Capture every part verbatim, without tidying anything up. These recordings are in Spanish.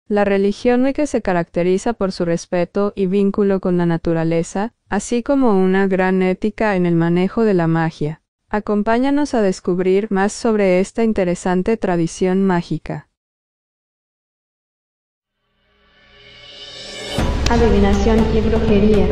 La religión Wicca se caracteriza por su respeto y vínculo con la naturaleza, así como una gran ética en el manejo de la magia. Acompáñanos a descubrir más sobre esta interesante tradición mágica. Adivinación y brujería.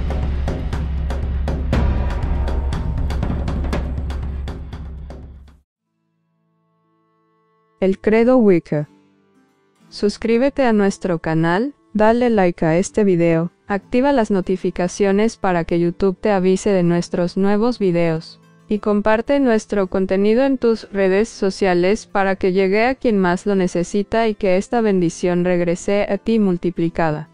El credo Wicca. Suscríbete a nuestro canal, dale like a este video, activa las notificaciones para que YouTube te avise de nuestros nuevos videos, y comparte nuestro contenido en tus redes sociales para que llegue a quien más lo necesita y que esta bendición regrese a ti multiplicada.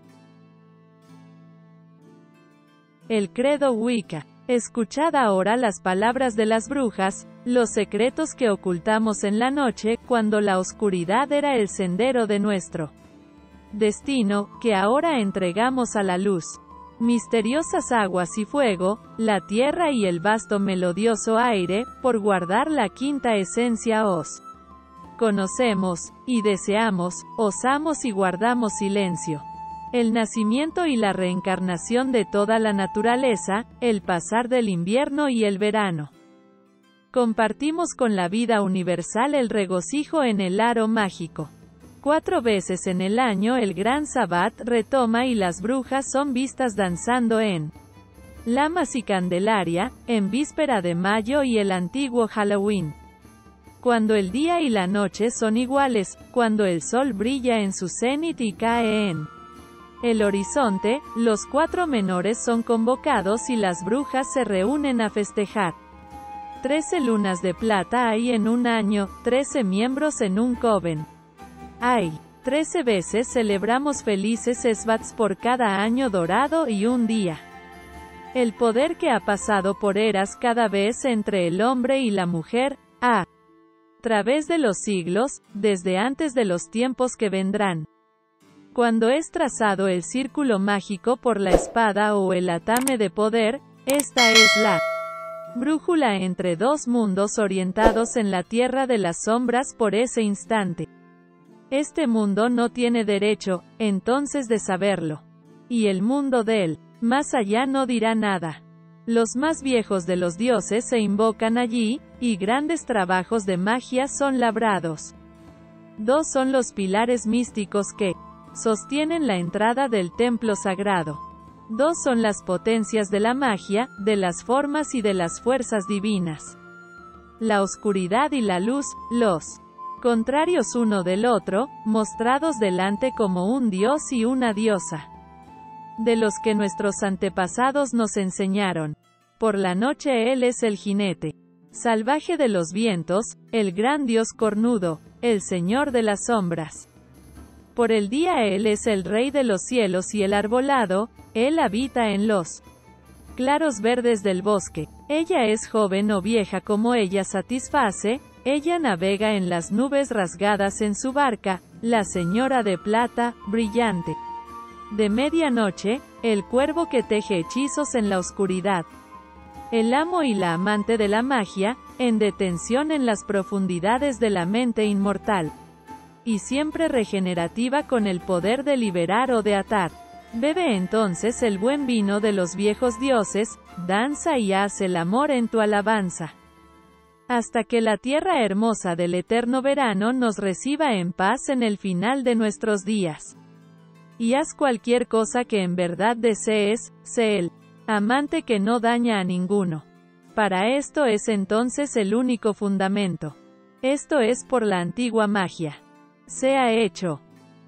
El credo Wicca. Escuchad ahora las palabras de las brujas, los secretos que ocultamos en la noche, cuando la oscuridad era el sendero de nuestro destino, que ahora entregamos a la luz. Misteriosas aguas y fuego, la tierra y el vasto melodioso aire, por guardar la quinta esencia os conocemos, y deseamos, osamos y guardamos silencio. El nacimiento y la reencarnación de toda la naturaleza, el pasar del invierno y el verano. Compartimos con la vida universal el regocijo en el aro mágico. Cuatro veces en el año el gran Sabbat retoma y las brujas son vistas danzando en Lamas y Candelaria, en víspera de mayo y el antiguo Halloween. Cuando el día y la noche son iguales, cuando el sol brilla en su cenit y cae en el horizonte, los cuatro menores son convocados y las brujas se reúnen a festejar. Trece lunas de plata hay en un año, trece miembros en un coven. Hay trece veces celebramos felices Sbats por cada año dorado y un día. El poder que ha pasado por eras cada vez entre el hombre y la mujer, a través de los siglos, desde antes de los tiempos que vendrán. Cuando es trazado el círculo mágico por la espada o el atame de poder, esta es la brújula entre dos mundos orientados en la tierra de las sombras por ese instante. Este mundo no tiene derecho, entonces, de saberlo. Y el mundo del más allá no dirá nada. Los más viejos de los dioses se invocan allí, y grandes trabajos de magia son labrados. Dos son los pilares místicos que sostienen la entrada del templo sagrado. Dos son las potencias de la magia, de las formas y de las fuerzas divinas. La oscuridad y la luz, los contrarios uno del otro, mostrados delante como un dios y una diosa. De los que nuestros antepasados nos enseñaron. Por la noche él es el jinete salvaje de los vientos, el gran dios cornudo, el señor de las sombras. Por el día él es el rey de los cielos y el arbolado, él habita en los claros verdes del bosque. Ella es joven o vieja como ella satisface, ella navega en las nubes rasgadas en su barca, la señora de plata, brillante. De medianoche, el cuervo que teje hechizos en la oscuridad. El amo y la amante de la magia, en detención en las profundidades de la mente inmortal. Y siempre regenerativa con el poder de liberar o de atar. Bebe entonces el buen vino de los viejos dioses, danza y haz el amor en tu alabanza. Hasta que la tierra hermosa del eterno verano nos reciba en paz en el final de nuestros días. Y haz cualquier cosa que en verdad desees, sé el amante que no daña a ninguno. Para esto es entonces el único fundamento. Esto es por la antigua magia. Sea hecho.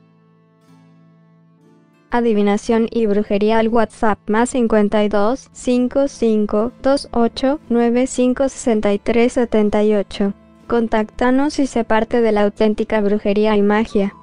Adivinación y brujería al WhatsApp más cincuenta y dos, cincuenta y cinco, veintiocho, noventa y cinco, sesenta y tres, setenta y ocho. Contáctanos y sé parte de la auténtica brujería y magia.